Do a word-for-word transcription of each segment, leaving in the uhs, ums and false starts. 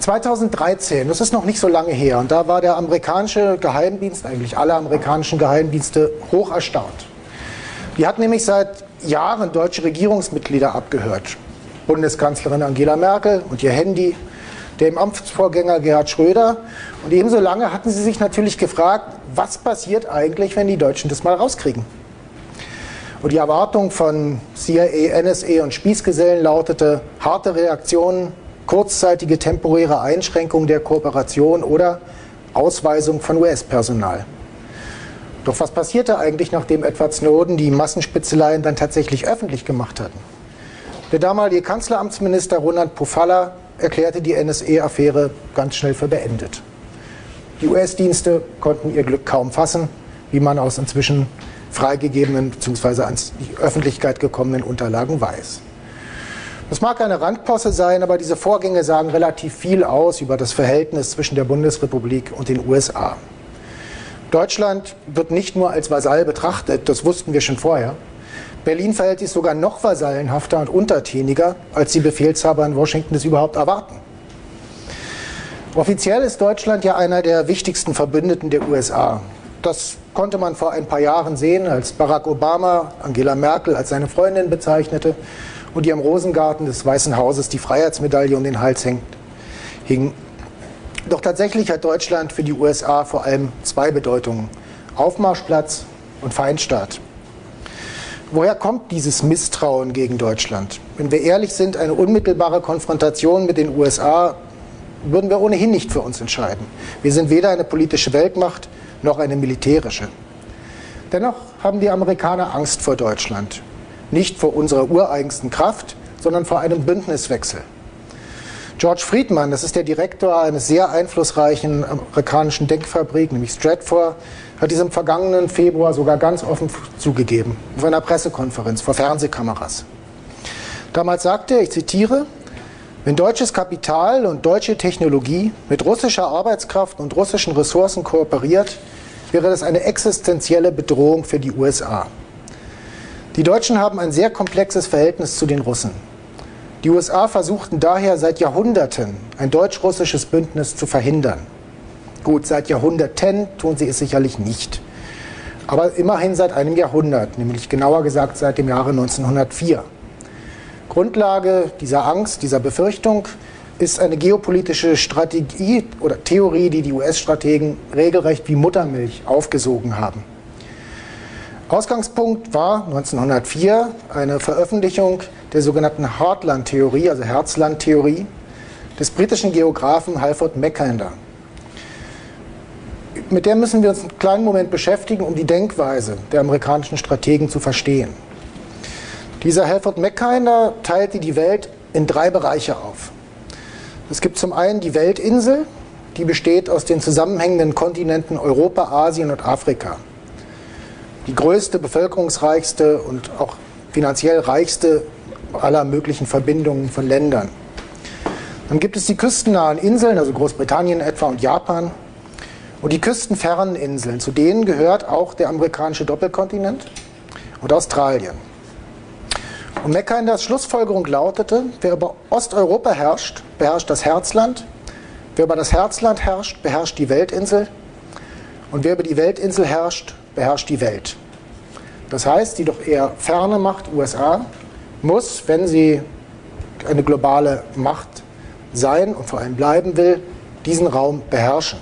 zweitausenddreizehn, das ist noch nicht so lange her, und da war der amerikanische Geheimdienst, eigentlich alle amerikanischen Geheimdienste, hoch erstaunt. Die hat nämlich seit Jahren deutsche Regierungsmitglieder abgehört. Bundeskanzlerin Angela Merkel und ihr Handy, dem Amtsvorgänger Gerhard Schröder. Und ebenso lange hatten sie sich natürlich gefragt, was passiert eigentlich, wenn die Deutschen das mal rauskriegen. Und die Erwartung von C I A, N S A und Spießgesellen lautete: harte Reaktionen, kurzzeitige temporäre Einschränkung der Kooperation oder Ausweisung von U S-Personal. Doch was passierte eigentlich, nachdem Edward Snowden die Massenspitzeleien dann tatsächlich öffentlich gemacht hatten? Der damalige Kanzleramtsminister Roland Pofalla erklärte die N S A-Affäre ganz schnell für beendet. Die U S-Dienste konnten ihr Glück kaum fassen, wie man aus inzwischen freigegebenen bzw. ans die Öffentlichkeit gekommenen Unterlagen weiß. Das mag eine Randposse sein, aber diese Vorgänge sagen relativ viel aus über das Verhältnis zwischen der Bundesrepublik und den U S A. Deutschland wird nicht nur als Vasall betrachtet, das wussten wir schon vorher. Berlin verhält sich sogar noch vasallenhafter und untertäniger, als die Befehlshaber in Washington es überhaupt erwarten. Offiziell ist Deutschland ja einer der wichtigsten Verbündeten der U S A. Das konnte man vor ein paar Jahren sehen, als Barack Obama Angela Merkel als seine Freundin bezeichnete und ihr im Rosengarten des Weißen Hauses die Freiheitsmedaille um den Hals hängt, hing. Doch tatsächlich hat Deutschland für die U S A vor allem zwei Bedeutungen: Aufmarschplatz und Feindstaat. Woher kommt dieses Misstrauen gegen Deutschland? Wenn wir ehrlich sind, eine unmittelbare Konfrontation mit den U S A würden wir ohnehin nicht für uns entscheiden. Wir sind weder eine politische Weltmacht noch eine militärische. Dennoch haben die Amerikaner Angst vor Deutschland. Nicht vor unserer ureigensten Kraft, sondern vor einem Bündniswechsel. George Friedman, das ist der Direktor eines sehr einflussreichen amerikanischen Denkfabrik, nämlich Stratfor, hat dies im vergangenen Februar sogar ganz offen zugegeben, auf einer Pressekonferenz vor Fernsehkameras. Damals sagte er, ich zitiere: Wenn deutsches Kapital und deutsche Technologie mit russischer Arbeitskraft und russischen Ressourcen kooperiert, wäre das eine existenzielle Bedrohung für die U S A. Die Deutschen haben ein sehr komplexes Verhältnis zu den Russen. Die U S A versuchten daher seit Jahrhunderten, ein deutsch-russisches Bündnis zu verhindern. Gut, seit Jahrhunderten tun sie es sicherlich nicht. Aber immerhin seit einem Jahrhundert, nämlich genauer gesagt seit dem Jahre neunzehnhundertvier. Grundlage dieser Angst, dieser Befürchtung ist eine geopolitische Strategie oder Theorie, die die U S-Strategen regelrecht wie Muttermilch aufgesogen haben. Ausgangspunkt war neunzehnhundertvier eine Veröffentlichung der sogenannten Heartland-Theorie, also Herzland-Theorie, des britischen Geographen Halford Mackinder. Mit der müssen wir uns einen kleinen Moment beschäftigen, um die Denkweise der amerikanischen Strategen zu verstehen. Dieser Halford Mackinder teilte die Welt in drei Bereiche auf. Es gibt zum einen die Weltinsel, die besteht aus den zusammenhängenden Kontinenten Europa, Asien und Afrika. Die größte, bevölkerungsreichste und auch finanziell reichste aller möglichen Verbindungen von Ländern. Dann gibt es die küstennahen Inseln, also Großbritannien etwa und Japan, und die küstenfernen Inseln. Zu denen gehört auch der amerikanische Doppelkontinent und Australien. Und Mackinders Schlussfolgerung lautete: Wer über Osteuropa herrscht, beherrscht das Herzland. Wer über das Herzland herrscht, beherrscht die Weltinsel. Und wer über die Weltinsel herrscht, beherrscht die Welt. Das heißt, die doch eher ferne Macht U S A muss, wenn sie eine globale Macht sein und vor allem bleiben will, diesen Raum beherrschen.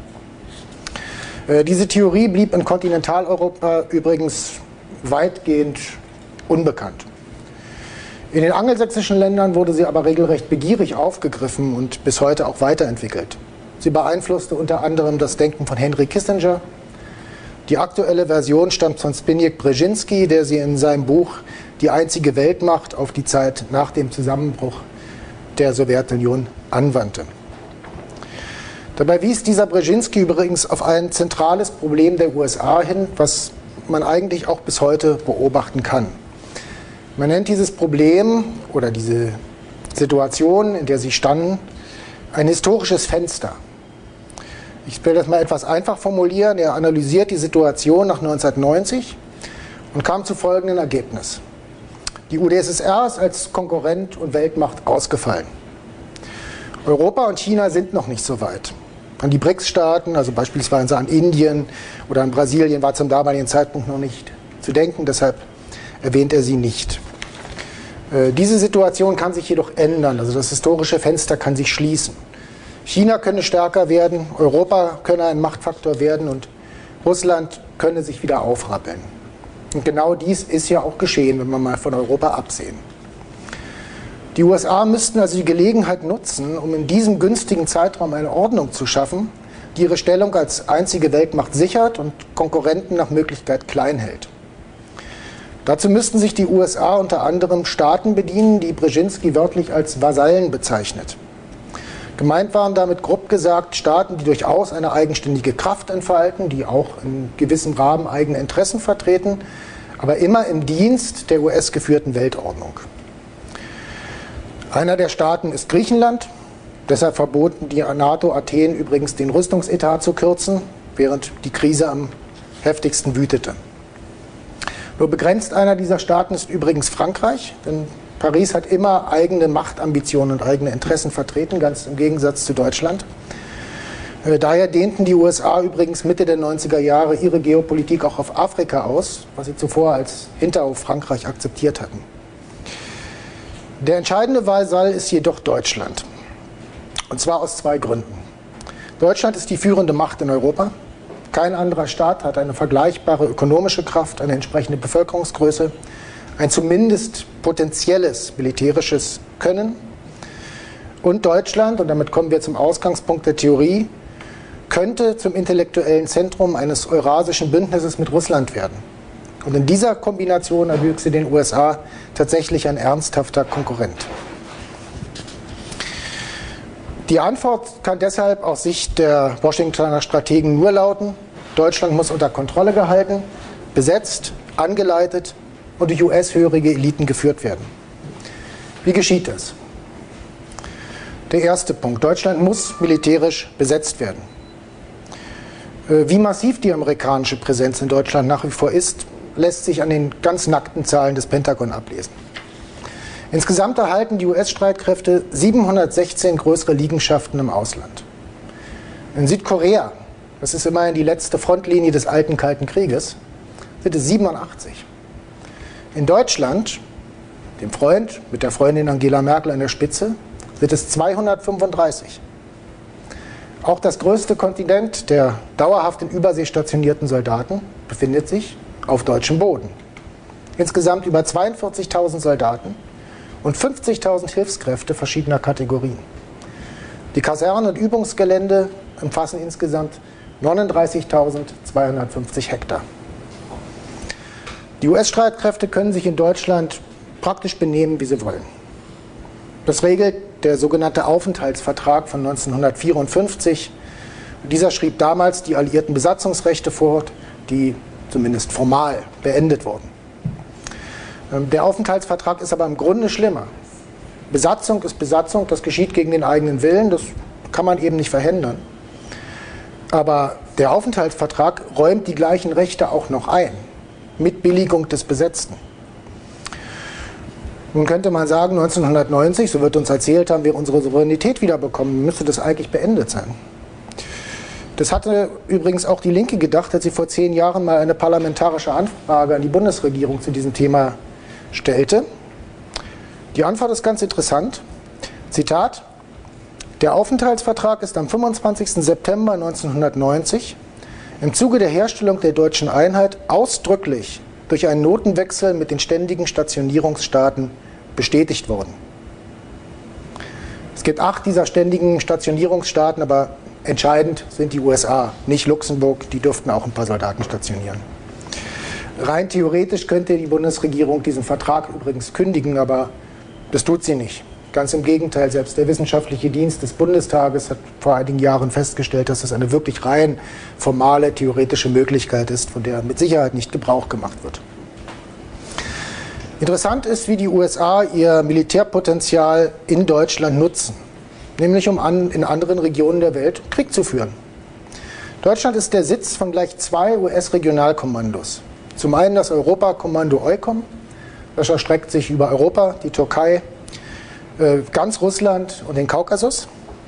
Äh, diese Theorie blieb in Kontinentaleuropa übrigens weitgehend unbekannt. In den angelsächsischen Ländern wurde sie aber regelrecht begierig aufgegriffen und bis heute auch weiterentwickelt. Sie beeinflusste unter anderem das Denken von Henry Kissinger. Die aktuelle Version stammt von Zbigniew Brzezinski, der sie in seinem Buch Die einzige Weltmacht auf die Zeit nach dem Zusammenbruch der Sowjetunion anwandte. Dabei wies dieser Brzezinski übrigens auf ein zentrales Problem der U S A hin, was man eigentlich auch bis heute beobachten kann. Man nennt dieses Problem oder diese Situation, in der sie standen, ein historisches Fenster. Ich will das mal etwas einfach formulieren. Er analysiert die Situation nach neunzehnhundertneunzig und kam zu folgendem Ergebnis. Die U d S S R ist als Konkurrent und Weltmacht ausgefallen. Europa und China sind noch nicht so weit. An die BRICS-Staaten, also beispielsweise an Indien oder an Brasilien, war zum damaligen Zeitpunkt noch nicht zu denken, deshalb erwähnt er sie nicht. Äh, diese Situation kann sich jedoch ändern, also das historische Fenster kann sich schließen. China könne stärker werden, Europa könne ein Machtfaktor werden und Russland könne sich wieder aufrappeln. Und genau dies ist ja auch geschehen, wenn wir mal von Europa absehen. Die U S A müssten also die Gelegenheit nutzen, um in diesem günstigen Zeitraum eine Ordnung zu schaffen, die ihre Stellung als einzige Weltmacht sichert und Konkurrenten nach Möglichkeit klein hält. Dazu müssten sich die U S A unter anderem Staaten bedienen, die Brzezinski wörtlich als Vasallen bezeichnet. Gemeint waren damit grob gesagt Staaten, die durchaus eine eigenständige Kraft entfalten, die auch in gewissem Rahmen eigene Interessen vertreten, aber immer im Dienst der U S-geführten Weltordnung. Einer der Staaten ist Griechenland. Deshalb verboten die NATO Athen übrigens den Rüstungsetat zu kürzen, während die Krise am heftigsten wütete. Nur begrenzt einer dieser Staaten ist übrigens Frankreich, denn Paris hat immer eigene Machtambitionen und eigene Interessen vertreten, ganz im Gegensatz zu Deutschland. Daher dehnten die U S A übrigens Mitte der neunziger Jahre ihre Geopolitik auch auf Afrika aus, was sie zuvor als Hinterhof Frankreich akzeptiert hatten. Der entscheidende Vasall ist jedoch Deutschland. Und zwar aus zwei Gründen. Deutschland ist die führende Macht in Europa. Kein anderer Staat hat eine vergleichbare ökonomische Kraft, eine entsprechende Bevölkerungsgröße, ein zumindest potenzielles militärisches Können. Und Deutschland, und damit kommen wir zum Ausgangspunkt der Theorie, könnte zum intellektuellen Zentrum eines eurasischen Bündnisses mit Russland werden. Und in dieser Kombination erwüchse den U S A tatsächlich ein ernsthafter Konkurrent. Die Antwort kann deshalb aus Sicht der Washingtoner Strategen nur lauten: Deutschland muss unter Kontrolle gehalten, besetzt, angeleitet und durch U S-hörige Eliten geführt werden. Wie geschieht das? Der erste Punkt: Deutschland muss militärisch besetzt werden. Wie massiv die amerikanische Präsenz in Deutschland nach wie vor ist, lässt sich an den ganz nackten Zahlen des Pentagon ablesen. Insgesamt erhalten die U S-Streitkräfte siebenhundertsechzehn größere Liegenschaften im Ausland. In Südkorea, das ist immerhin die letzte Frontlinie des alten Kalten Krieges, sind es siebenundachtzig. In Deutschland, dem Freund mit der Freundin Angela Merkel an der Spitze, sind es zweihundertfünfunddreißig. Auch das größte Kontingent der dauerhaft in Übersee stationierten Soldaten befindet sich auf deutschem Boden. Insgesamt über zweiundvierzigtausend Soldaten und fünfzigtausend Hilfskräfte verschiedener Kategorien. Die Kasernen und Übungsgelände umfassen insgesamt neununddreißigtausendzweihundertfünfzig Hektar. Die U S-Streitkräfte können sich in Deutschland praktisch benehmen, wie sie wollen. Das regelt der sogenannte Aufenthaltsvertrag von neunzehnhundertvierundfünfzig. Dieser schrieb damals die alliierten Besatzungsrechte vor, die zumindest formal beendet wurden. Der Aufenthaltsvertrag ist aber im Grunde schlimmer. Besatzung ist Besatzung, das geschieht gegen den eigenen Willen, das kann man eben nicht verhindern. Aber der Aufenthaltsvertrag räumt die gleichen Rechte auch noch ein, mit Billigung des Besetzten. Nun könnte man sagen, neunzehnhundertneunzig, so wird uns erzählt, haben wir unsere Souveränität wiederbekommen, müsste das eigentlich beendet sein. Das hatte übrigens auch die Linke gedacht, als sie vor zehn Jahren mal eine parlamentarische Anfrage an die Bundesregierung zu diesem Thema stellte. Die Antwort ist ganz interessant. Zitat: Der Aufenthaltsvertrag ist am fünfundzwanzigsten September neunzehnhundertneunzig im Zuge der Herstellung der deutschen Einheit ausdrücklich durch einen Notenwechsel mit den ständigen Stationierungsstaaten bestätigt worden. Es gibt acht dieser ständigen Stationierungsstaaten, aber entscheidend sind die U S A, nicht Luxemburg, die dürften auch ein paar Soldaten stationieren. Rein theoretisch könnte die Bundesregierung diesen Vertrag übrigens kündigen, aber das tut sie nicht. Ganz im Gegenteil, selbst der wissenschaftliche Dienst des Bundestages hat vor einigen Jahren festgestellt, dass das eine wirklich rein formale, theoretische Möglichkeit ist, von der mit Sicherheit nicht Gebrauch gemacht wird. Interessant ist, wie die U S A ihr Militärpotenzial in Deutschland nutzen, nämlich um an, in anderen Regionen der Welt Krieg zu führen. Deutschland ist der Sitz von gleich zwei U S-Regionalkommandos. Zum einen das Europakommando EUCOM, das erstreckt sich über Europa, die Türkei, ganz Russland und den Kaukasus.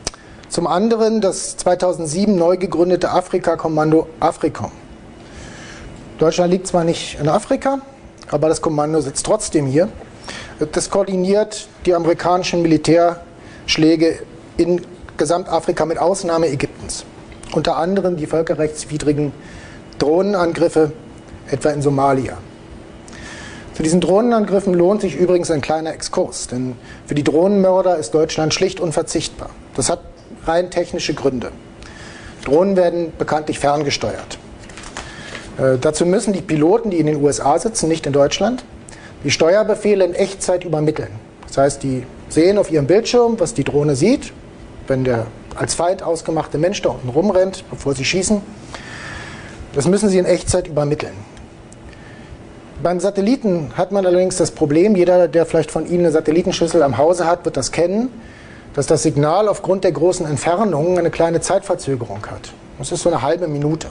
Zum anderen das zweitausendsieben neu gegründete Afrika-Kommando AFRICOM. Deutschland liegt zwar nicht in Afrika, aber das Kommando sitzt trotzdem hier. Das koordiniert die amerikanischen Militärschläge in Gesamtafrika mit Ausnahme Ägyptens. Unter anderem die völkerrechtswidrigen Drohnenangriffe, etwa in Somalia. Zu diesen Drohnenangriffen lohnt sich übrigens ein kleiner Exkurs, denn für die Drohnenmörder ist Deutschland schlicht unverzichtbar. Das hat rein technische Gründe. Drohnen werden bekanntlich ferngesteuert. Äh, dazu müssen die Piloten, die in den U S A sitzen, nicht in Deutschland, die Steuerbefehle in Echtzeit übermitteln. Das heißt, die sehen auf ihrem Bildschirm, was die Drohne sieht, wenn der als Feind ausgemachte Mensch da unten rumrennt, bevor sie schießen. Das müssen sie in Echtzeit übermitteln. Beim Satelliten hat man allerdings das Problem, jeder, der vielleicht von Ihnen eine Satellitenschüssel am Hause hat, wird das kennen, dass das Signal aufgrund der großen Entfernungen eine kleine Zeitverzögerung hat. Das ist so eine halbe Minute.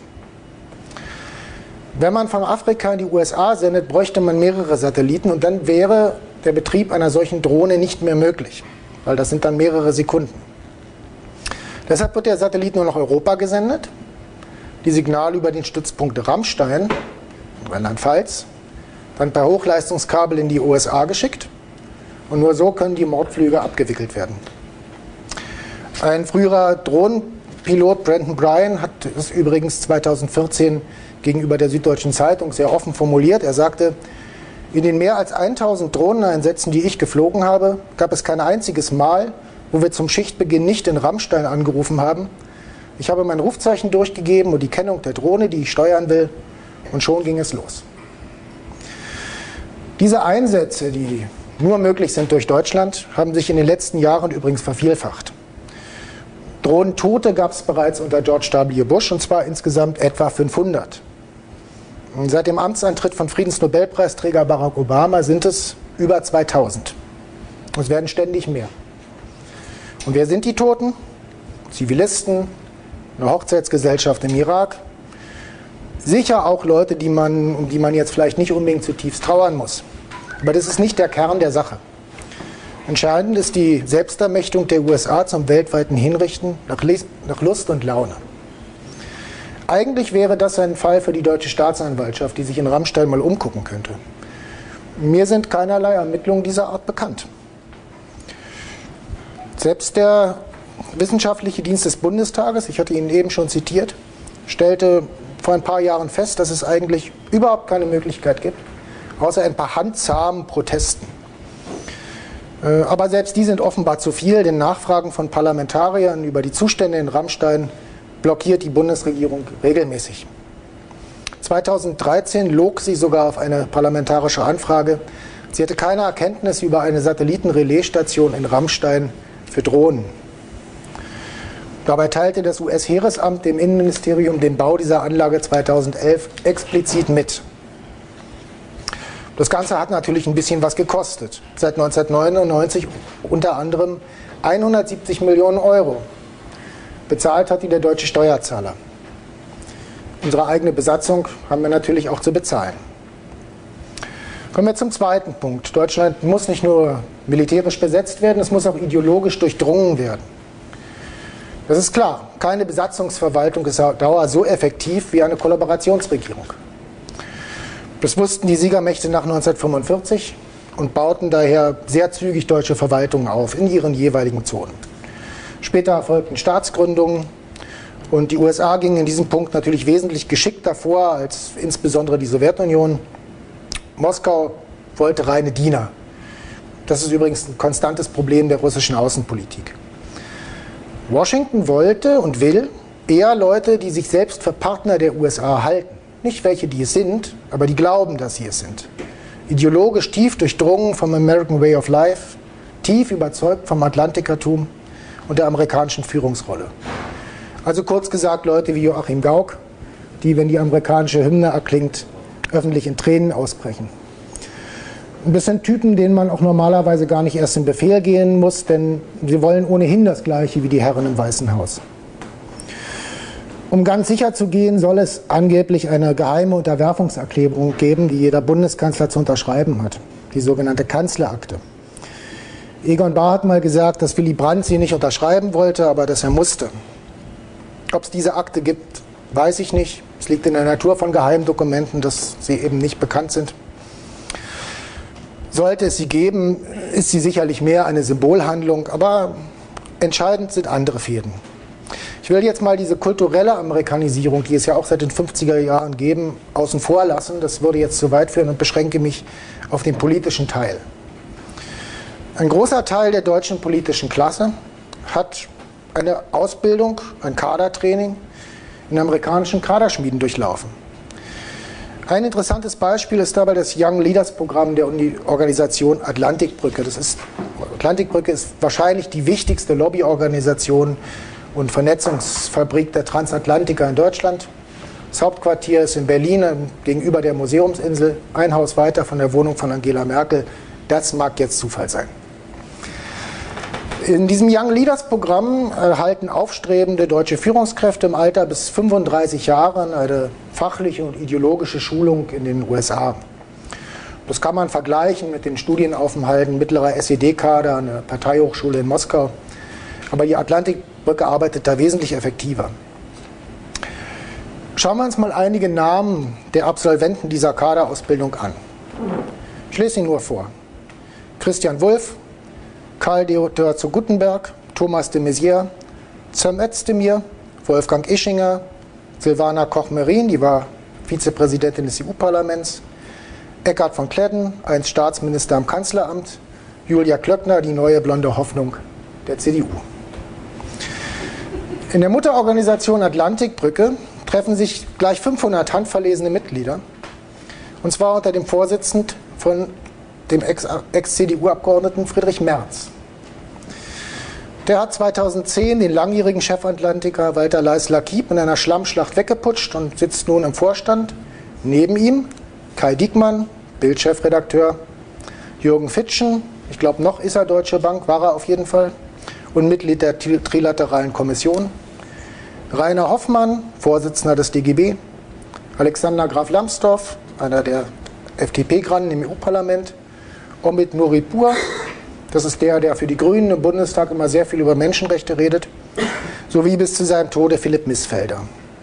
Wenn man von Afrika in die U S A sendet, bräuchte man mehrere Satelliten und dann wäre der Betrieb einer solchen Drohne nicht mehr möglich, weil das sind dann mehrere Sekunden. Deshalb wird der Satellit nur nach Europa gesendet, die Signale über den Stützpunkt Ramstein, Rheinland-Pfalz, dann per Hochleistungskabel in die U S A geschickt und nur so können die Mordflüge abgewickelt werden. Ein früherer Drohnenpilot, Brandon Bryan, hat es übrigens zweitausendvierzehn gegenüber der Süddeutschen Zeitung sehr offen formuliert. Er sagte, in den mehr als tausend Drohneneinsätzen, die ich geflogen habe, gab es kein einziges Mal, wo wir zum Schichtbeginn nicht in Ramstein angerufen haben. Ich habe mein Rufzeichen durchgegeben und die Kennung der Drohne, die ich steuern will, und schon ging es los. Diese Einsätze, die nur möglich sind durch Deutschland, haben sich in den letzten Jahren übrigens vervielfacht. Drohnentote gab es bereits unter George W. Bush, und zwar insgesamt etwa fünfhundert. Und seit dem Amtsantritt von Friedensnobelpreisträger Barack Obama sind es über zweitausend. Und es werden ständig mehr. Und wer sind die Toten? Zivilisten, eine Hochzeitsgesellschaft im Irak. Sicher auch Leute, die man, um die man jetzt vielleicht nicht unbedingt zutiefst trauern muss. Aber das ist nicht der Kern der Sache. Entscheidend ist die Selbstermächtigung der U S A zum weltweiten Hinrichten nach, nach Lust und Laune. Eigentlich wäre das ein Fall für die deutsche Staatsanwaltschaft, die sich in Ramstein mal umgucken könnte. Mir sind keinerlei Ermittlungen dieser Art bekannt. Selbst der Wissenschaftliche Dienst des Bundestages, ich hatte ihn eben schon zitiert, stellte vor ein paar Jahren fest, dass es eigentlich überhaupt keine Möglichkeit gibt, außer ein paar handzahmen Protesten. Aber selbst die sind offenbar zu viel, denn Nachfragen von Parlamentariern über die Zustände in Ramstein blockiert die Bundesregierung regelmäßig. zweitausenddreizehn log sie sogar auf eine parlamentarische Anfrage. Sie hätte keine Erkenntnis über eine Satellitenrelaisstation in Ramstein für Drohnen. Dabei teilte das U S-Heeresamt dem Innenministerium den Bau dieser Anlage zweitausendelf explizit mit. Das Ganze hat natürlich ein bisschen was gekostet. Seit neunzehnhundertneunundneunzig unter anderem hundertsiebzig Millionen Euro. Bezahlt hat die der deutsche Steuerzahler. Unsere eigene Besatzung haben wir natürlich auch zu bezahlen. Kommen wir zum zweiten Punkt. Deutschland muss nicht nur militärisch besetzt werden, es muss auch ideologisch durchdrungen werden. Das ist klar, keine Besatzungsverwaltung ist auf Dauer so effektiv wie eine Kollaborationsregierung. Das wussten die Siegermächte nach neunzehnhundertfünfundvierzig und bauten daher sehr zügig deutsche Verwaltungen auf in ihren jeweiligen Zonen. Später erfolgten Staatsgründungen und die U S A gingen in diesem Punkt natürlich wesentlich geschickter vor als insbesondere die Sowjetunion. Moskau wollte reine Diener. Das ist übrigens ein konstantes Problem der russischen Außenpolitik. Washington wollte und will eher Leute, die sich selbst für Partner der U S A halten. Nicht welche, die es sind, aber die glauben, dass sie es sind. Ideologisch tief durchdrungen vom American Way of Life, tief überzeugt vom Atlantikertum und der amerikanischen Führungsrolle. Also kurz gesagt Leute wie Joachim Gauck, die, wenn die amerikanische Hymne erklingt, öffentlich in Tränen ausbrechen. Und das sind Typen, denen man auch normalerweise gar nicht erst in Befehl gehen muss, denn sie wollen ohnehin das Gleiche wie die Herren im Weißen Haus. Um ganz sicher zu gehen, soll es angeblich eine geheime Unterwerfungserklärung geben, die jeder Bundeskanzler zu unterschreiben hat, die sogenannte Kanzlerakte. Egon Bahr hat mal gesagt, dass Willy Brandt sie nicht unterschreiben wollte, aber dass er musste. Ob es diese Akte gibt, weiß ich nicht. Es liegt in der Natur von Geheimdokumenten, dass sie eben nicht bekannt sind. Sollte es sie geben, ist sie sicherlich mehr eine Symbolhandlung, aber entscheidend sind andere Fäden. Ich will jetzt mal diese kulturelle Amerikanisierung, die es ja auch seit den fünfziger Jahren geben, außen vor lassen. Das würde jetzt zu weit führen und beschränke mich auf den politischen Teil. Ein großer Teil der deutschen politischen Klasse hat eine Ausbildung, ein Kadertraining in amerikanischen Kaderschmieden durchlaufen. Ein interessantes Beispiel ist dabei das Young Leaders Programm der Organisation Atlantikbrücke. Das ist, Atlantikbrücke ist wahrscheinlich die wichtigste Lobbyorganisation und Vernetzungsfabrik der Transatlantiker in Deutschland. Das Hauptquartier ist in Berlin gegenüber der Museumsinsel, ein Haus weiter von der Wohnung von Angela Merkel. Das mag jetzt Zufall sein. In diesem Young Leaders Programm erhalten aufstrebende deutsche Führungskräfte im Alter bis fünfunddreißig Jahren eine fachliche und ideologische Schulung in den U S A. Das kann man vergleichen mit den Studienaufenthalten mittlerer S E D-Kader an der Parteihochschule in Moskau. Aber die Atlantikbrücke arbeitet da wesentlich effektiver. Schauen wir uns mal einige Namen der Absolventen dieser Kaderausbildung an. Ich lese sie nur vor. Christian Wulff, Karl Theodor zu Guttenberg, Thomas de Maizière, Cem Özdemir, Wolfgang Ischinger, Silvana Koch-Merin, die war Vizepräsidentin des E U-Parlaments, Eckhard von Kledden, einst Staatsminister im Kanzleramt, Julia Klöckner, die neue blonde Hoffnung der C D U. In der Mutterorganisation Atlantikbrücke treffen sich gleich fünfhundert handverlesene Mitglieder, und zwar unter dem Vorsitzenden von dem Ex-C D U-Abgeordneten Friedrich Merz. Der hat zweitausendzehn den langjährigen Chefatlantiker Walter Leisler-Kiep in einer Schlammschlacht weggeputscht und sitzt nun im Vorstand. Neben ihm Kai Diekmann, Bild-Chefredakteur, Jürgen Fitschen, ich glaube noch ist er Deutsche Bank, war er auf jeden Fall, und Mitglied der Trilateralen Kommission, Rainer Hoffmann, Vorsitzender des D G B, Alexander Graf Lambsdorff, einer der F D P-Granden im E U-Parlament, Omid Nuripur, das ist der, der für die Grünen im Bundestag immer sehr viel über Menschenrechte redet, sowie bis zu seinem Tode Philipp Missfelder.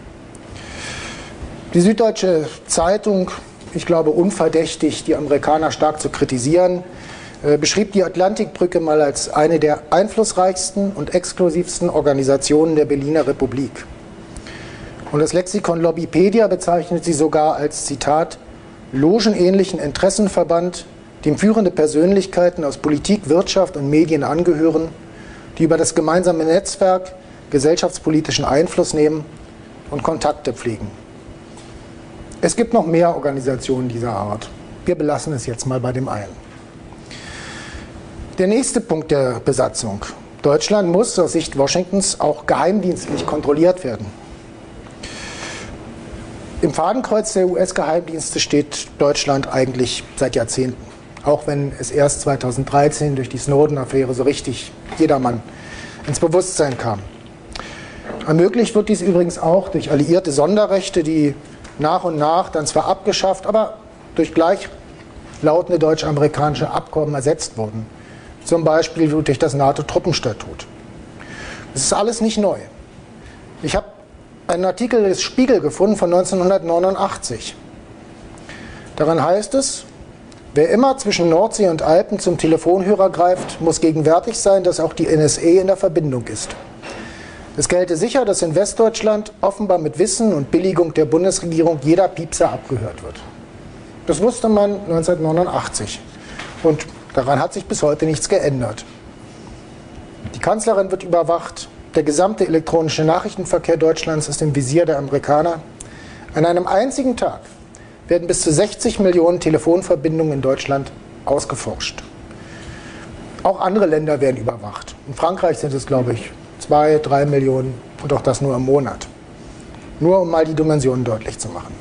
Die Süddeutsche Zeitung, ich glaube unverdächtig, die Amerikaner stark zu kritisieren, äh, beschrieb die Atlantikbrücke mal als eine der einflussreichsten und exklusivsten Organisationen der Berliner Republik. Und das Lexikon Lobbypedia bezeichnet sie sogar als, Zitat, logenähnlichen Interessenverband, dem führende Persönlichkeiten aus Politik, Wirtschaft und Medien angehören, die über das gemeinsame Netzwerk gesellschaftspolitischen Einfluss nehmen und Kontakte pflegen. Es gibt noch mehr Organisationen dieser Art. Wir belassen es jetzt mal bei dem einen. Der nächste Punkt der Besatzung. Deutschland muss aus Sicht Washingtons auch geheimdienstlich kontrolliert werden. Im Fadenkreuz der U S-Geheimdienste steht Deutschland eigentlich seit Jahrzehnten. Auch wenn es erst zweitausenddreizehn durch die Snowden-Affäre so richtig jedermann ins Bewusstsein kam. Ermöglicht wird dies übrigens auch durch alliierte Sonderrechte, die nach und nach dann zwar abgeschafft, aber durch gleichlautende deutsch-amerikanische Abkommen ersetzt wurden. Zum Beispiel durch das NATO-Truppenstatut. Das ist alles nicht neu. Ich habe einen Artikel des Spiegel gefunden von neunzehnhundertneunundachtzig. Darin heißt es, wer immer zwischen Nordsee und Alpen zum Telefonhörer greift, muss gegenwärtig sein, dass auch die N S A in der Verbindung ist. Es gelte sicher, dass in Westdeutschland offenbar mit Wissen und Billigung der Bundesregierung jeder Piepser abgehört wird. Das wusste man neunzehnhundertneunundachtzig. Und daran hat sich bis heute nichts geändert. Die Kanzlerin wird überwacht. Der gesamte elektronische Nachrichtenverkehr Deutschlands ist im Visier der Amerikaner. An einem einzigen Tag werden bis zu sechzig Millionen Telefonverbindungen in Deutschland ausgeforscht. Auch andere Länder werden überwacht. In Frankreich sind es, glaube ich, zwei, drei Millionen und auch das nur im Monat. Nur um mal die Dimensionen deutlich zu machen.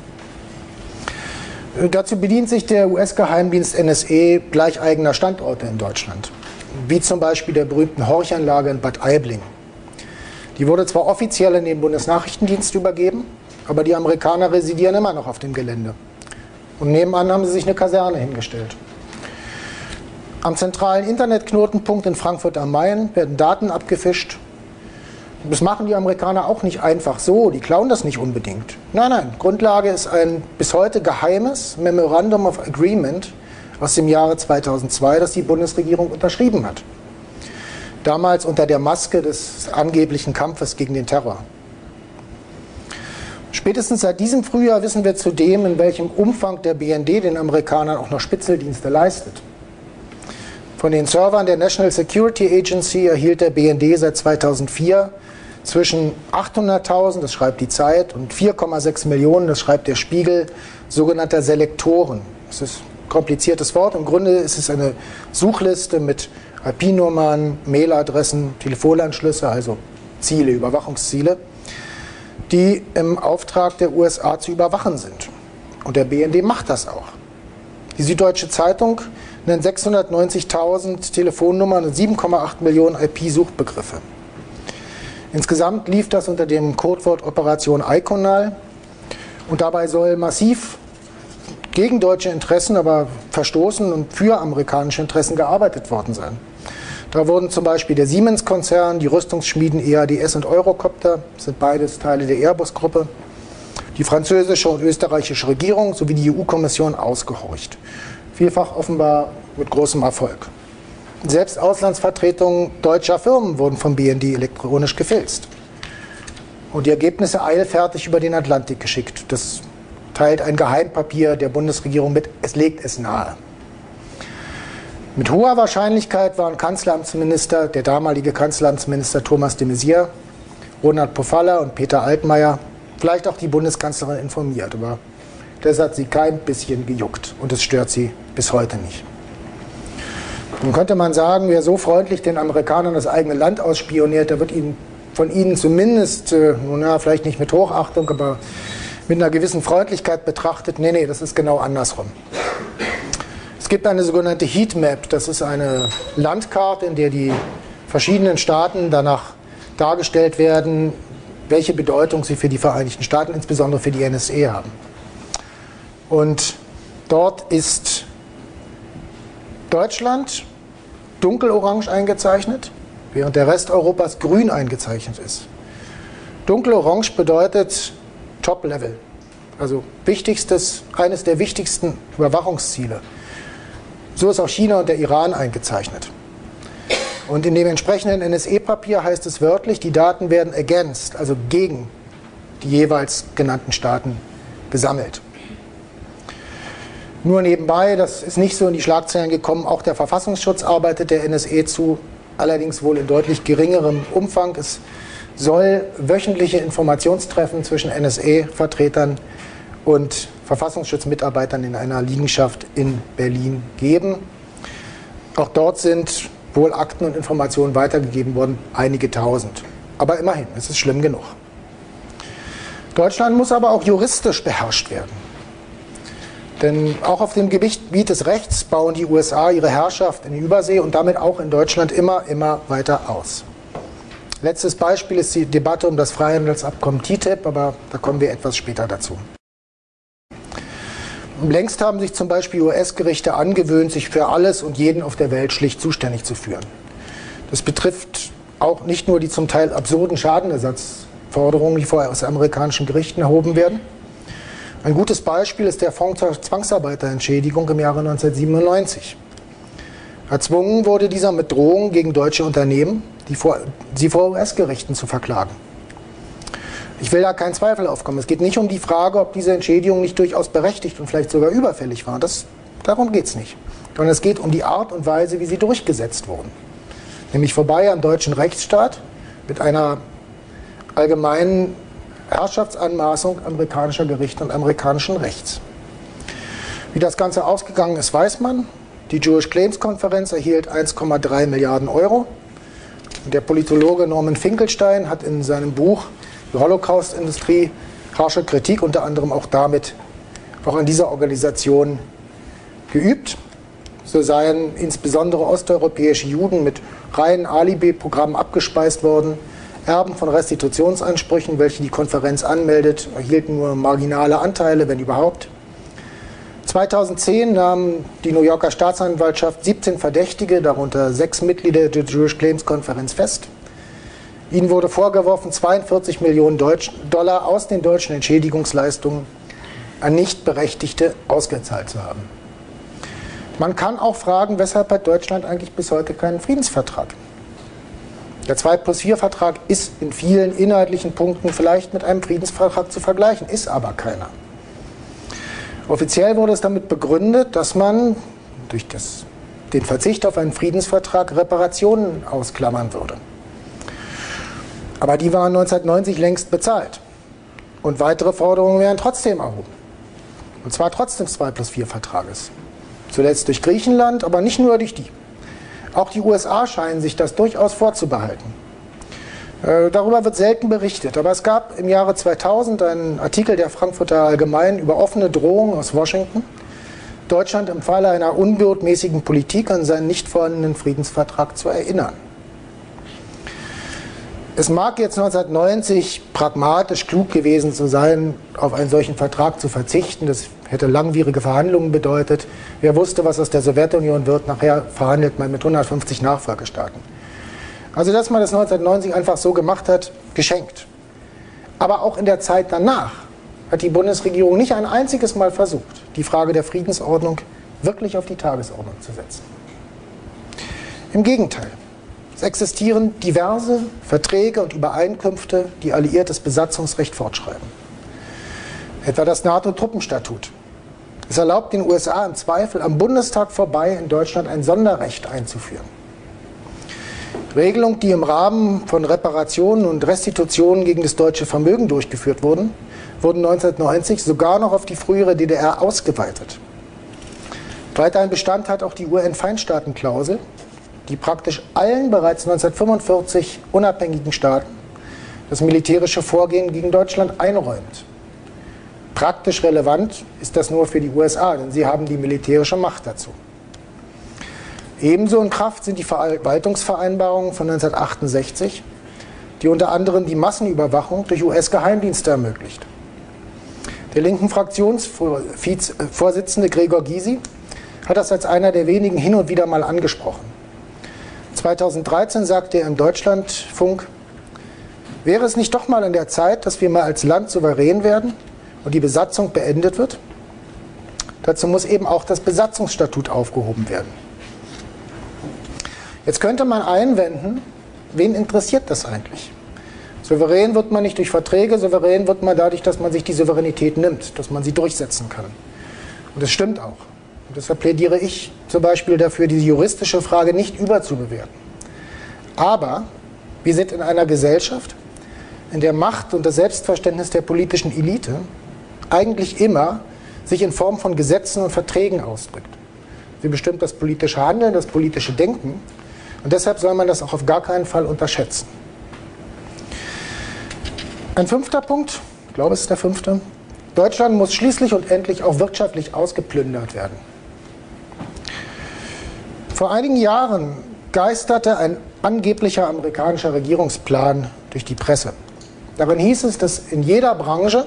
Dazu bedient sich der U S-Geheimdienst N S A gleich eigener Standorte in Deutschland, wie zum Beispiel der berühmten Horchanlage in Bad Aibling. Die wurde zwar offiziell in den Bundesnachrichtendienst übergeben, aber die Amerikaner residieren immer noch auf dem Gelände. Und nebenan haben sie sich eine Kaserne hingestellt. Am zentralen Internetknotenpunkt in Frankfurt am Main werden Daten abgefischt. Das machen die Amerikaner auch nicht einfach so, die klauen das nicht unbedingt. Nein, nein, Grundlage ist ein bis heute geheimes Memorandum of Agreement aus dem Jahre zweitausendzwei, das die Bundesregierung unterschrieben hat. Damals unter der Maske des angeblichen Kampfes gegen den Terror. Spätestens seit diesem Frühjahr wissen wir zudem, in welchem Umfang der B N D den Amerikanern auch noch Spitzeldienste leistet. Von den Servern der National Security Agency erhielt der B N D seit zweitausendvier zwischen achthunderttausend, das schreibt die Zeit, und vier Komma sechs Millionen, das schreibt der Spiegel, sogenannter Selektoren. Das ist ein kompliziertes Wort. Im Grunde ist es eine Suchliste mit I P-Nummern, Mailadressen, Telefonanschlüsse, also Ziele, Überwachungsziele, die im Auftrag der U S A zu überwachen sind. Und der B N D macht das auch. Die Süddeutsche Zeitung nennt sechshundertneunzigtausend Telefonnummern und sieben Komma acht Millionen I P-Suchbegriffe. Insgesamt lief das unter dem Codewort Operation Iconal und dabei soll massiv gegen deutsche Interessen, aber verstoßen und für amerikanische Interessen gearbeitet worden sein. Da wurden zum Beispiel der Siemens-Konzern, die Rüstungsschmieden E A D S und Eurocopter, das sind beides Teile der Airbus-Gruppe, die französische und österreichische Regierung sowie die E U-Kommission ausgehorcht. Vielfach offenbar mit großem Erfolg. Selbst Auslandsvertretungen deutscher Firmen wurden vom B N D elektronisch gefilzt und die Ergebnisse eilfertig über den Atlantik geschickt. Das teilt ein Geheimpapier der Bundesregierung mit, es legt es nahe. Mit hoher Wahrscheinlichkeit waren Kanzleramtsminister, der damalige Kanzleramtsminister Thomas de Maizière, Ronald Pofalla und Peter Altmaier, vielleicht auch die Bundeskanzlerin informiert, aber das hat sie kein bisschen gejuckt und es stört sie bis heute nicht. Nun könnte man sagen, wer so freundlich den Amerikanern das eigene Land ausspioniert, der wird ihnen, von ihnen zumindest, äh, na, vielleicht nicht mit Hochachtung, aber mit einer gewissen Freundlichkeit betrachtet. Nee, nee, das ist genau andersrum. Es gibt eine sogenannte Heatmap, das ist eine Landkarte, in der die verschiedenen Staaten danach dargestellt werden, welche Bedeutung sie für die Vereinigten Staaten, insbesondere für die N S A, haben. Und dort ist Deutschland dunkelorange eingezeichnet, während der Rest Europas grün eingezeichnet ist. Dunkelorange bedeutet Top-Level, also wichtigstes, eines der wichtigsten Überwachungsziele. So ist auch China und der Iran eingezeichnet. Und in dem entsprechenden N S A-Papier heißt es wörtlich, die Daten werden against, also gegen die jeweils genannten Staaten gesammelt. Nur nebenbei, das ist nicht so in die Schlagzeilen gekommen, auch der Verfassungsschutz arbeitet der N S A zu, allerdings wohl in deutlich geringerem Umfang. Es soll wöchentliche Informationstreffen zwischen N S A-Vertretern und Verfassungsschutzmitarbeitern in einer Liegenschaft in Berlin geben. Auch dort sind wohl Akten und Informationen weitergegeben worden, einige tausend. Aber immerhin, es ist schlimm genug. Deutschland muss aber auch juristisch beherrscht werden. Denn auch auf dem Gebiet des Rechts bauen die U S A ihre Herrschaft in Übersee und damit auch in Deutschland immer, immer weiter aus. Letztes Beispiel ist die Debatte um das Freihandelsabkommen T T I P, aber da kommen wir etwas später dazu. Längst haben sich zum Beispiel U S-Gerichte angewöhnt, sich für alles und jeden auf der Welt schlicht zuständig zu führen. Das betrifft auch nicht nur die zum Teil absurden Schadenersatzforderungen, die vorher aus amerikanischen Gerichten erhoben werden. Ein gutes Beispiel ist der Fonds zur Zwangsarbeiterentschädigung im Jahre neunzehnhundertsiebenundneunzig. Erzwungen wurde dieser mit Drohungen gegen deutsche Unternehmen, die vor, sie vor U S-Gerichten zu verklagen. Ich will da keinen Zweifel aufkommen. Es geht nicht um die Frage, ob diese Entschädigungen nicht durchaus berechtigt und vielleicht sogar überfällig waren. Das, darum geht es nicht. Sondern es geht um die Art und Weise, wie sie durchgesetzt wurden. Nämlich vorbei am deutschen Rechtsstaat mit einer allgemeinen Herrschaftsanmaßung amerikanischer Gerichte und amerikanischen Rechts. Wie das Ganze ausgegangen ist, weiß man. Die Jewish Claims Konferenz erhielt eins Komma drei Milliarden Euro. Der Politologe Norman Finkelstein hat in seinem Buch Die Holocaust-Industrie harsche Kritik unter anderem auch damit, auch an dieser Organisation geübt. So seien insbesondere osteuropäische Juden mit reinen Alibi-Programmen abgespeist worden. Erben von Restitutionsansprüchen, welche die Konferenz anmeldet, erhielten nur marginale Anteile, wenn überhaupt. zweitausendzehn nahm die New Yorker Staatsanwaltschaft siebzehn Verdächtige, darunter sechs Mitglieder der Jewish Claims Konferenz, fest. Ihnen wurde vorgeworfen, zweiundvierzig Millionen Dollar aus den deutschen Entschädigungsleistungen an Nichtberechtigte ausgezahlt zu haben. Man kann auch fragen, weshalb hat Deutschland eigentlich bis heute keinen Friedensvertrag? Der zwei plus vier Vertrag ist in vielen inhaltlichen Punkten vielleicht mit einem Friedensvertrag zu vergleichen, ist aber keiner. Offiziell wurde es damit begründet, dass man durch das, den Verzicht auf einen Friedensvertrag Reparationen ausklammern würde. Aber die waren neunzehnhundertneunzig längst bezahlt. Und weitere Forderungen werden trotzdem erhoben. Und zwar trotz des zwei plus vier Vertrages. Zuletzt durch Griechenland, aber nicht nur durch die. Auch die U S A scheinen sich das durchaus vorzubehalten. Äh, darüber wird selten berichtet. Aber es gab im Jahre zweitausend einen Artikel der Frankfurter Allgemeinen über offene Drohungen aus Washington, Deutschland im Falle einer unbotmäßigen Politik an seinen nicht vorhandenen Friedensvertrag zu erinnern. Es mag jetzt neunzehnhundertneunzig pragmatisch klug gewesen zu sein, auf einen solchen Vertrag zu verzichten. Das hätte langwierige Verhandlungen bedeutet. Wer wusste, was aus der Sowjetunion wird, nachher verhandelt man mit hundertfünfzig Nachfolgestaaten. Also, dass man das neunzehnhundertneunzig einfach so gemacht hat, geschenkt. Aber auch in der Zeit danach hat die Bundesregierung nicht ein einziges Mal versucht, die Frage der Friedensordnung wirklich auf die Tagesordnung zu setzen. Im Gegenteil. Es existieren diverse Verträge und Übereinkünfte, die alliiertes Besatzungsrecht fortschreiben. Etwa das NATO-Truppenstatut. Es erlaubt den U S A im Zweifel am Bundestag vorbei in Deutschland ein Sonderrecht einzuführen. Regelungen, die im Rahmen von Reparationen und Restitutionen gegen das deutsche Vermögen durchgeführt wurden, wurden neunzehnhundertneunzig sogar noch auf die frühere D D R ausgeweitet. Weiterhin Bestand hat auch die U N-Feinstaatenklausel, die praktisch allen bereits neunzehnhundertfünfundvierzig unabhängigen Staaten das militärische Vorgehen gegen Deutschland einräumt. Praktisch relevant ist das nur für die U S A, denn sie haben die militärische Macht dazu. Ebenso in Kraft sind die Verwaltungsvereinbarungen von neunzehnhundertachtundsechzig, die unter anderem die Massenüberwachung durch U S-Geheimdienste ermöglicht. Der linken Fraktionsvorsitzende Gregor Gysi hat das als einer der wenigen hin und wieder mal angesprochen. zweitausenddreizehn sagte er im Deutschlandfunk, wäre es nicht doch mal an der Zeit, dass wir mal als Land souverän werden und die Besatzung beendet wird? Dazu muss eben auch das Besatzungsstatut aufgehoben werden. Jetzt könnte man einwenden, wen interessiert das eigentlich? Souverän wird man nicht durch Verträge, souverän wird man dadurch, dass man sich die Souveränität nimmt, dass man sie durchsetzen kann. Und das stimmt auch. Und deshalb plädiere ich zum Beispiel dafür, diese juristische Frage nicht überzubewerten. Aber wir sind in einer Gesellschaft, in der Macht und das Selbstverständnis der politischen Elite eigentlich immer sich in Form von Gesetzen und Verträgen ausdrückt. Sie bestimmt das politische Handeln, das politische Denken. Und deshalb soll man das auch auf gar keinen Fall unterschätzen. Ein fünfter Punkt, ich glaube, es ist der fünfte. Deutschland muss schließlich und endlich auch wirtschaftlich ausgeplündert werden. Vor einigen Jahren geisterte ein angeblicher amerikanischer Regierungsplan durch die Presse. Darin hieß es, dass in jeder Branche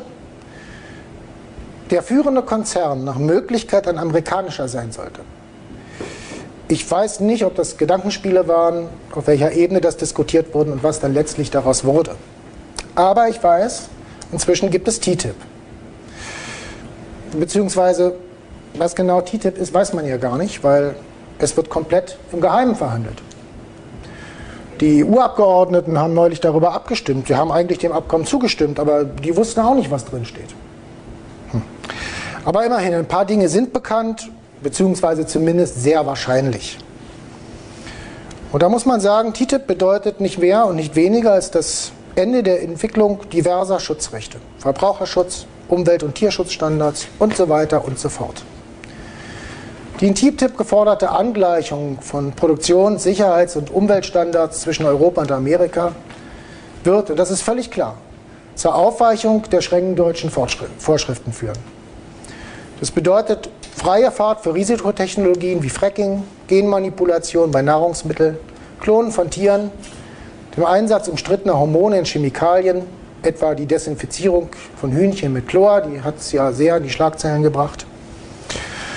der führende Konzern nach Möglichkeit ein amerikanischer sein sollte. Ich weiß nicht, ob das Gedankenspiele waren, auf welcher Ebene das diskutiert wurde und was dann letztlich daraus wurde. Aber ich weiß, inzwischen gibt es T T I P. Beziehungsweise, was genau T T I P ist, weiß man ja gar nicht, weil es wird komplett im Geheimen verhandelt. Die E U-Abgeordneten haben neulich darüber abgestimmt. Sie haben eigentlich dem Abkommen zugestimmt, aber die wussten auch nicht, was drin steht. Hm. Aber immerhin, ein paar Dinge sind bekannt, beziehungsweise zumindest sehr wahrscheinlich. Und da muss man sagen, T T I P bedeutet nicht mehr und nicht weniger als das Ende der Entwicklung diverser Schutzrechte. Verbraucherschutz, Umwelt- und Tierschutzstandards und so weiter und so fort. Die in T T I P geforderte Angleichung von Produktions-, Sicherheits- und Umweltstandards zwischen Europa und Amerika wird, und das ist völlig klar, zur Aufweichung der strengen deutschen Vorschriften führen. Das bedeutet freie Fahrt für Risikotechnologien wie Fracking, Genmanipulation bei Nahrungsmitteln, Klonen von Tieren, dem Einsatz umstrittener Hormone in Chemikalien, etwa die Desinfizierung von Hühnchen mit Chlor, die hat es ja sehr in die Schlagzeilen gebracht.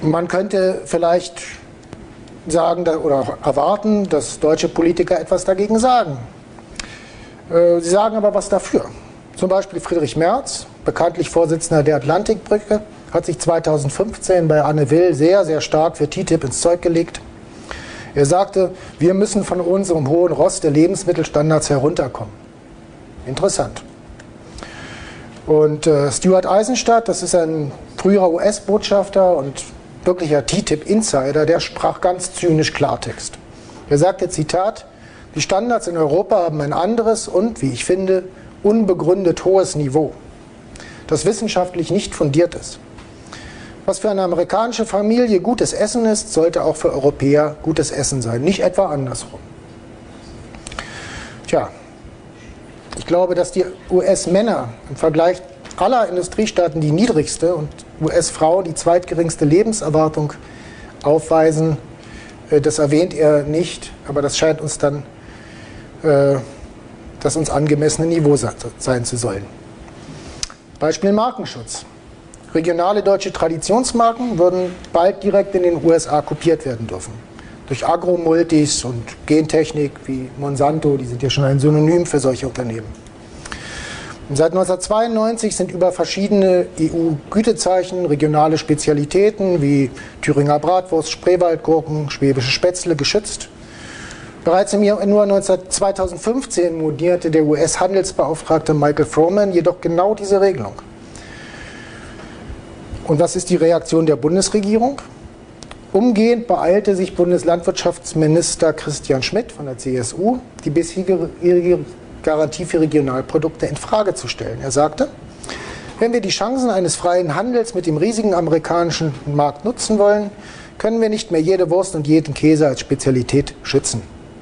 Man könnte vielleicht sagen oder erwarten, dass deutsche Politiker etwas dagegen sagen. Sie sagen aber was dafür. Zum Beispiel Friedrich Merz, bekanntlich Vorsitzender der Atlantikbrücke, hat sich zweitausendfünfzehn bei Anne Will sehr, sehr stark für T T I P ins Zeug gelegt. Er sagte, wir müssen von unserem hohen Ross der Lebensmittelstandards herunterkommen. Interessant. Und äh, Stuart Eisenstadt, das ist ein früherer U S-Botschafter und wirklicher T T I P-Insider, der sprach ganz zynisch Klartext. Er sagte, Zitat, die Standards in Europa haben ein anderes und, wie ich finde, unbegründet hohes Niveau, das wissenschaftlich nicht fundiert ist. Was für eine amerikanische Familie gutes Essen ist, sollte auch für Europäer gutes Essen sein, nicht etwa andersrum. Tja, ich glaube, dass die U S-Männer im Vergleich aller Industriestaaten die niedrigste und U S-Frauen die zweitgeringste Lebenserwartung aufweisen. Das erwähnt er nicht, aber das scheint uns dann äh, das uns angemessene Niveau sein zu sollen. Beispiel Markenschutz. Regionale deutsche Traditionsmarken würden bald direkt in den U S A kopiert werden dürfen. Durch Agromultis und Gentechnik wie Monsanto, die sind ja schon ein Synonym für solche Unternehmen. Und seit neunzehnhundertzweiundneunzig sind über verschiedene E U-Gütezeichen regionale Spezialitäten wie Thüringer Bratwurst, Spreewaldgurken, schwäbische Spätzle geschützt. Bereits im Januar zweitausendfünfzehn modierte der U S-Handelsbeauftragte Michael Froman jedoch genau diese Regelung. Und was ist die Reaktion der Bundesregierung? Umgehend beeilte sich Bundeslandwirtschaftsminister Christian Schmidt von der C S U, die bisherige Garantie für Regionalprodukte in Frage zu stellen. Er sagte, wenn wir die Chancen eines freien Handels mit dem riesigen amerikanischen Markt nutzen wollen, können wir nicht mehr jede Wurst und jeden Käse als Spezialität schützen.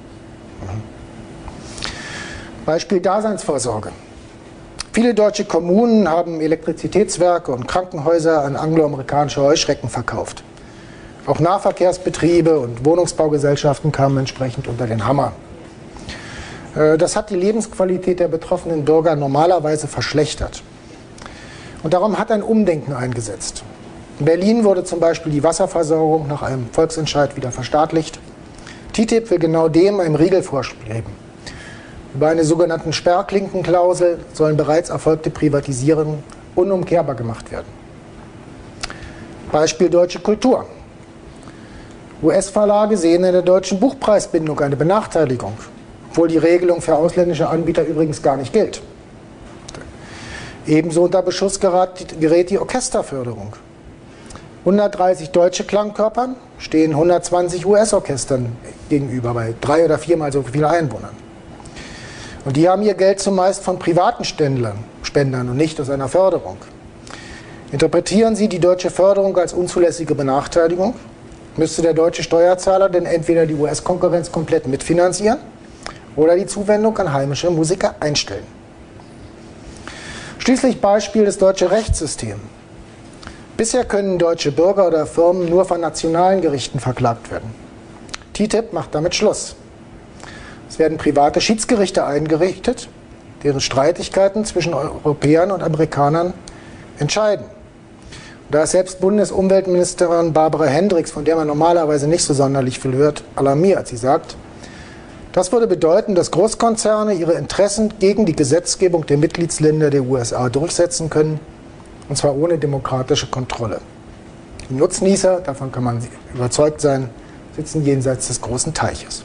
Beispiel Daseinsvorsorge. Viele deutsche Kommunen haben Elektrizitätswerke und Krankenhäuser an angloamerikanische Heuschrecken verkauft. Auch Nahverkehrsbetriebe und Wohnungsbaugesellschaften kamen entsprechend unter den Hammer. Das hat die Lebensqualität der betroffenen Bürger normalerweise verschlechtert. Und darum hat ein Umdenken eingesetzt. In Berlin wurde zum Beispiel die Wasserversorgung nach einem Volksentscheid wieder verstaatlicht. T T I P will genau dem einen Riegel vorschreiben. Über eine sogenannte Sperrklinkenklausel sollen bereits erfolgte Privatisierungen unumkehrbar gemacht werden. Beispiel deutsche Kultur. U S-Verlage sehen in der deutschen Buchpreisbindung eine Benachteiligung, obwohl die Regelung für ausländische Anbieter übrigens gar nicht gilt. Ebenso unter Beschuss gerät die Orchesterförderung. hundertdreißig deutsche Klangkörpern stehen hundertzwanzig U S-Orchestern gegenüber, bei drei oder viermal so vielen Einwohnern. Und die haben ihr Geld zumeist von privaten Ständlern, Spendern und nicht aus einer Förderung. Interpretieren Sie die deutsche Förderung als unzulässige Benachteiligung? Müsste der deutsche Steuerzahler denn entweder die U S-Konkurrenz komplett mitfinanzieren oder die Zuwendung an heimische Musiker einstellen? Schließlich Beispiel das deutsche Rechtssystem. Bisher können deutsche Bürger oder Firmen nur von nationalen Gerichten verklagt werden. T T I P macht damit Schluss. Es werden private Schiedsgerichte eingerichtet, deren Streitigkeiten zwischen Europäern und Amerikanern entscheiden. Und da ist selbst Bundesumweltministerin Barbara Hendricks, von der man normalerweise nicht so sonderlich viel hört, alarmiert. Sie sagt, das würde bedeuten, dass Großkonzerne ihre Interessen gegen die Gesetzgebung der Mitgliedsländer der U S A durchsetzen können, und zwar ohne demokratische Kontrolle. Die Nutznießer, davon kann man überzeugt sein, sitzen jenseits des großen Teiches.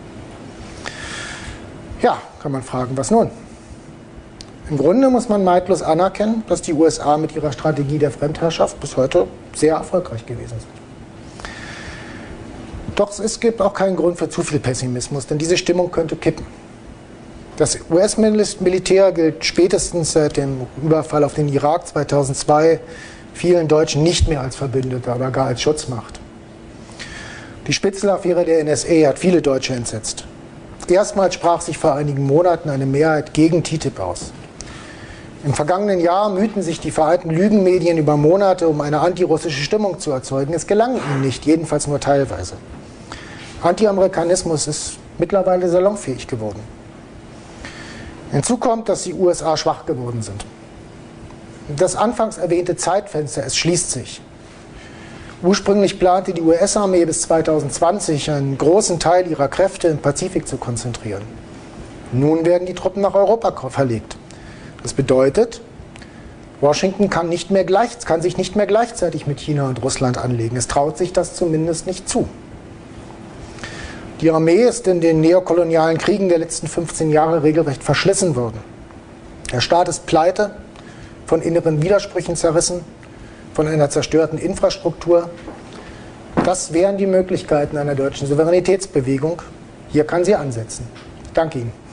Ja, kann man fragen, was nun? Im Grunde muss man neidlos anerkennen, dass die U S A mit ihrer Strategie der Fremdherrschaft bis heute sehr erfolgreich gewesen sind. Doch es gibt auch keinen Grund für zu viel Pessimismus, denn diese Stimmung könnte kippen. Das U S-Militär gilt spätestens seit dem Überfall auf den Irak zweitausendzwei vielen Deutschen nicht mehr als Verbündeter, aber gar als Schutzmacht. Die Spitzelaffäre der N S A hat viele Deutsche entsetzt. Erstmals sprach sich vor einigen Monaten eine Mehrheit gegen T T I P aus. Im vergangenen Jahr mühten sich die vereinten Lügenmedien über Monate, um eine antirussische Stimmung zu erzeugen. Es gelang ihnen nicht, jedenfalls nur teilweise. Anti-Amerikanismus ist mittlerweile salonfähig geworden. Hinzu kommt, dass die U S A schwach geworden sind. Das anfangs erwähnte Zeitfenster, es schließt sich. Ursprünglich plante die U S-Armee bis zweitausendzwanzig einen großen Teil ihrer Kräfte im Pazifik zu konzentrieren. Nun werden die Truppen nach Europa verlegt. Das bedeutet, Washington kann, nicht mehr gleich, kann sich nicht mehr gleichzeitig mit China und Russland anlegen. Es traut sich das zumindest nicht zu. Die Armee ist in den neokolonialen Kriegen der letzten fünfzehn Jahre regelrecht verschlissen worden. Der Staat ist pleite, von inneren Widersprüchen zerrissen, von einer zerstörten Infrastruktur. Das wären die Möglichkeiten einer deutschen Souveränitätsbewegung. Hier kann sie ansetzen. Ich danke Ihnen.